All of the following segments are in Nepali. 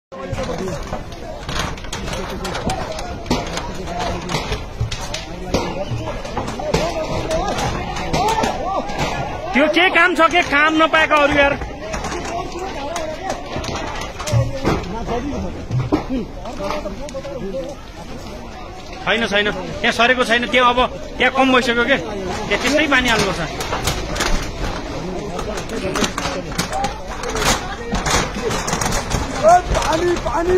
त्यो के काम छ के काम नपाएको अरु यार छैन छैन त्यहाँ सरेको छैन त्यहाँ अब त्यहाँ कम भइसक्यो के त्यहाँ त्यस्तै पानी हाल्नुपर्छ पानी पानी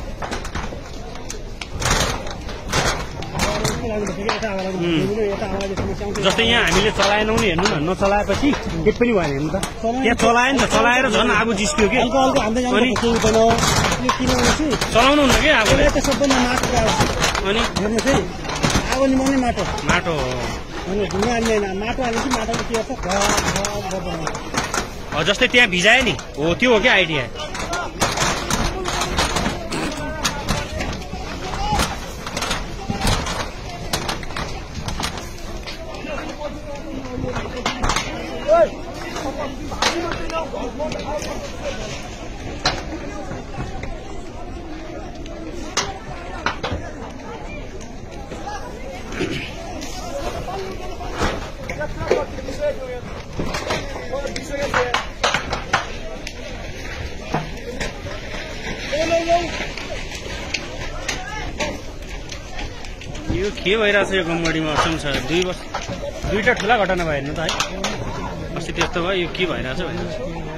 जस्तै यहाँ हामीले चलाएनौँ नि हेर्नु न नचलाएपछि के पनि भएन हेर्नु त त्यहाँ चलायो नि त चलाएर झन् आगो जिस्क्यो के अनि चलाउनु हुन्न के आगोले अनि आगो निमाउने माटो माटो माटो हालेपछि माटोले के गर्छ जस्तै त्यहाँ भिजायो नि हो त्यो हो क्या आइडिया यो के भइरहेछ यो गम्बडीमा असम छ 2 वर्ष दुईटा ठुला घटना भयो हेर्नु त है अस्ति त्यस्तो भयो यो के भइरहेछ